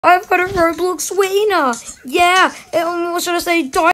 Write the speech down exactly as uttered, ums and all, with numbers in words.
I've got a Roblox winner. Yeah, um, what should I say?